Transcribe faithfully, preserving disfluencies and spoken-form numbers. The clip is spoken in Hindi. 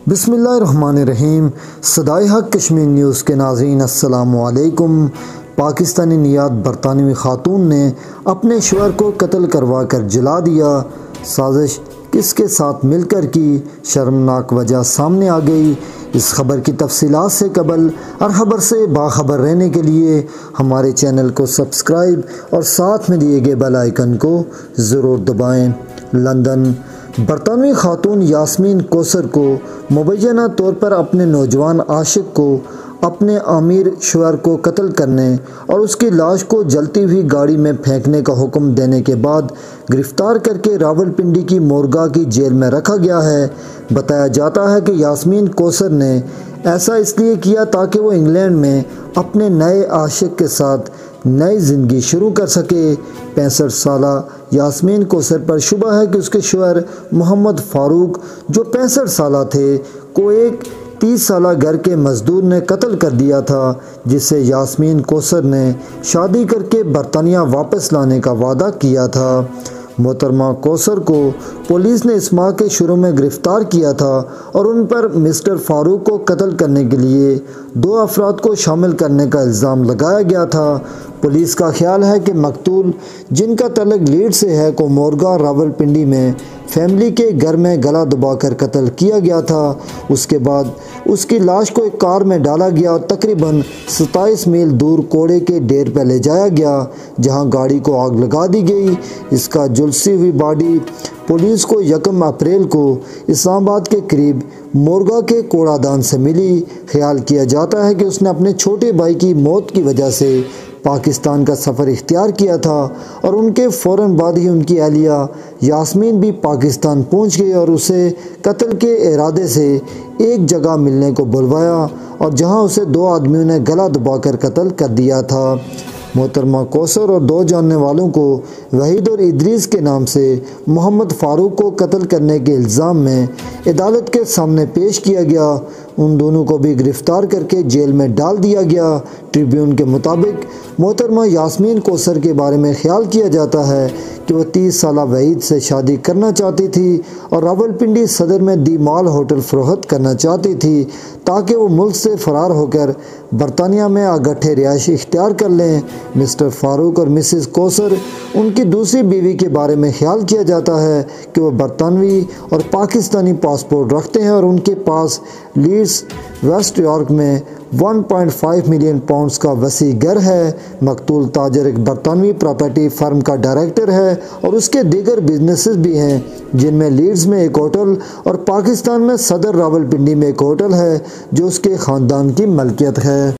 बिस्मिल्लाहिर्रहमानिर्रहीम। सदाए हक कश्मीर न्यूज़ के नाज़रीन अस्सलामु अलैकुम। पाकिस्तानी नियात बरतानवी खातून ने अपने शोहर को कत्ल करवा कर जला दिया। साजिश किसके साथ मिलकर की, शर्मनाक वजह सामने आ गई। इस खबर की तफसीलात से कबल हर खबर से बाखबर रहने के लिए हमारे चैनल को सब्सक्राइब और साथ में दिए गए बेल आइकन को ज़रूर दबाएँ। लंदन बरतानवी खातून यास्मीन कोसर को मुबैना तौर पर अपने नौजवान आशिक को अपने आमिर शोहर को कत्ल करने और उसकी लाश को जलती हुई गाड़ी में फेंकने का हुक्म देने के बाद गिरफ्तार करके रावलपिंडी की मोरगा की जेल में रखा गया है। बताया जाता है कि यास्मीन कोसर ने ऐसा इसलिए किया ताकि वो इंग्लैंड में अपने नए आशिक के साथ नई ज़िंदगी शुरू कर सके। पैंसठ साला यास्मीन कोसर पर शुबा है कि उसके शोहर मोहम्मद फ़ारूक, जो पैंसठ साला थे, को एक तीस साला घर के मजदूर ने कत्ल कर दिया था, जिससे यास्मीन कोसर ने शादी करके बरतानिया वापस लाने का वादा किया था। मोहतरमा कोसर को पुलिस ने इस माह के शुरू में गिरफ़्तार किया था और उन पर मिस्टर फ़ारूक को कत्ल करने के लिए दो अफराद को शामिल करने का इल्ज़ाम लगाया गया था। पुलिस का ख्याल है कि मकतूल, जिनका तल्लुक लीड से है, को मोरगा रावलपिंडी में फैमिली के घर में गला दबाकर कत्ल किया गया था। उसके बाद उसकी लाश को एक कार में डाला गया और तकरीबन सत्ताईस मील दूर कोड़े के ढेर पर ले जाया गया, जहां गाड़ी को आग लगा दी गई। इसका झुलसी हुई बॉडी पुलिस को यकम अप्रैल को इस्लामाबाद के करीब मोरगा के कूड़ादान से मिली। ख्याल किया जाता है कि उसने अपने छोटे भाई की मौत की वजह से पाकिस्तान का सफ़र इख्तियार किया था और उनके फ़ौरन बाद ही उनकी अहलिया यास्मीन भी पाकिस्तान पहुंच गई और उसे कत्ल के इरादे से एक जगह मिलने को बुलवाया और जहां उसे दो आदमियों ने गला दबाकर कत्ल कर दिया था। मोहतरमा कोसर और दो जानने वालों को वहीद और इदरीस के नाम से मोहम्मद फ़ारूक को कत्ल करने के इल्ज़ाम में अदालत के सामने पेश किया गया। उन दोनों को भी गिरफ़्तार करके जेल में डाल दिया गया। ट्रिब्यून के मुताबिक मोहतरमा यास्मीन कोसर के बारे में ख्याल किया जाता है कि वह तीस साला वहीद से शादी करना चाहती थी और रावलपिंडी सदर में दी माल होटल फ़रोख्त करना चाहती थी ताकि वो मुल्क से फ़रार होकर बरतानिया में आगट्ठे रिहाइश इख्तियार कर लें। मिस्टर फ़ारूक और मिसिस कोसर, उनकी दूसरी बीवी, के बारे में ख्याल किया जाता है कि वह बरतानवी और पाकिस्तानी पासपोर्ट रखते हैं और उनके पास लीड्स वेस्ट यॉर्क में एक पॉइंट पाँच मिलियन पाउंड्स का वसी घर है। मकतूल ताजर एक बरतानवी प्रॉपर्टी फर्म का डायरेक्टर है और उसके दीगर बिजनेसेस भी हैं, जिनमें लीड्स में एक होटल और पाकिस्तान में सदर रावलपिंडी में एक होटल है जो उसके ख़ानदान की मलकियत है।